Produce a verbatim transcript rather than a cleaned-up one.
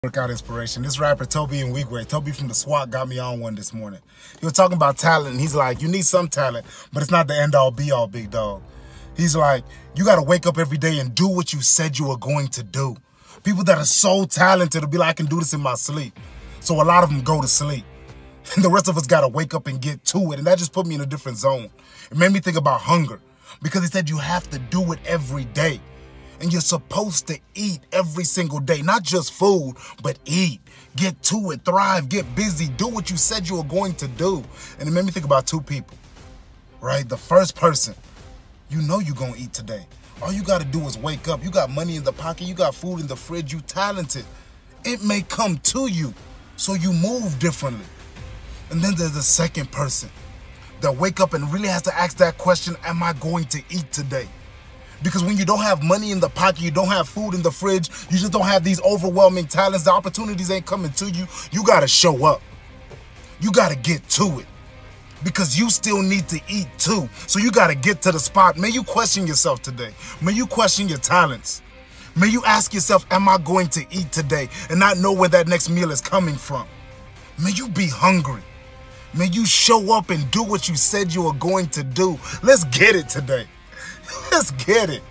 Workout inspiration. This rapper Toby Nwigwe, Toby from the SWAT, got me on one this morning. He was talking about talent, and he's like, you need some talent, but it's not the end all be all, big dog. He's like, you got to wake up every day and do what you said you were going to do. People that are so talented will be like, I can do this in my sleep. So a lot of them go to sleep. And the rest of us got to wake up and get to it. And that just put me in a different zone. It made me think about hunger, because he said you have to do it every day. And you're supposed to eat every single day, not just food, but eat. Get to it, thrive, get busy, do what you said you were going to do. And it made me think about two people, right? The first person, you know you're going to eat today. All you got to do is wake up. You got money in the pocket, you got food in the fridge, you talented. It may come to you, so you move differently. And then there's the second person that wake up and really has to ask that question, am I going to eat today? Because when you don't have money in the pocket, you don't have food in the fridge, you just don't have these overwhelming talents, the opportunities ain't coming to you, you gotta show up. You gotta get to it. Because you still need to eat too. So you gotta get to the spot. May you question yourself today. May you question your talents. May you ask yourself, am I going to eat today? And not know where that next meal is coming from. May you be hungry. May you show up and do what you said you were going to do. Let's get it today. Let's get it.